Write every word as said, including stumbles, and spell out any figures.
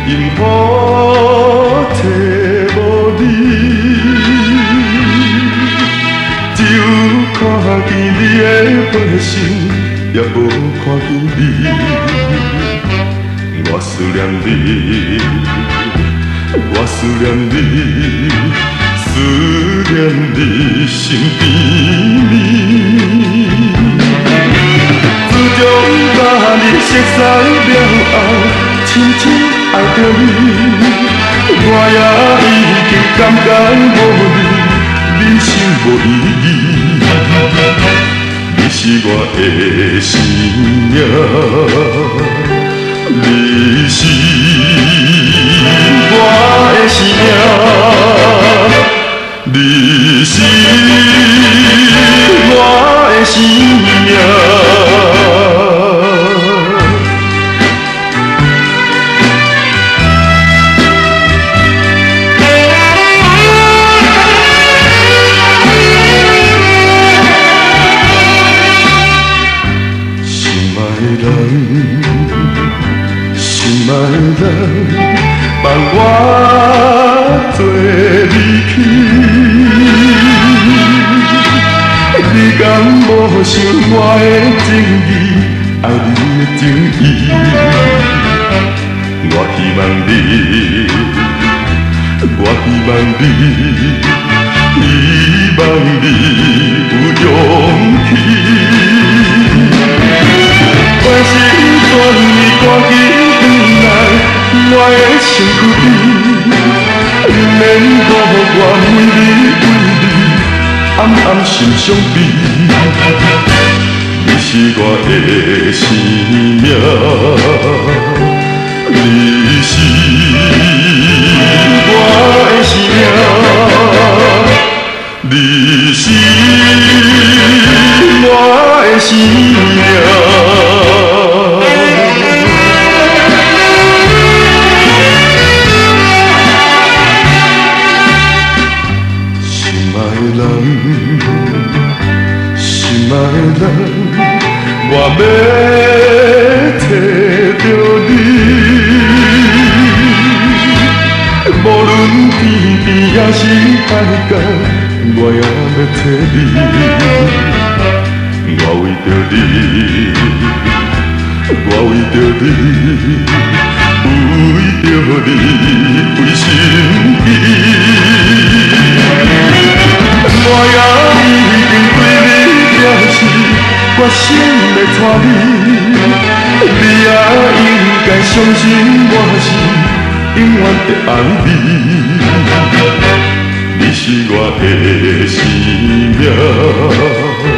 因何找无你？只有看见你的背身，也无看见你。我思念你，我思念你，思念你身边你。自从把你熟悉了后，深深爱着你，我也已经感觉无你，人生无意义。你是我的生命，你是我的生命，你是我的生命。心爱的人，放我做离去。你敢无想我的情意，爱你的情意？我希望你，我希望你，希望你有勇气。关心全你赶紧回来，我的身躯边，免搁我为你为你暗暗心伤悲。你是我的生命，你是我的生命，你是我的生命。心爱的人，我要找着你，无论天边也是海角，我也要找你。我为着你，我为着你，为着你为心机。我也已经对你表示决心要带你，你也应该相信我是永远的爱你。你是我的生命。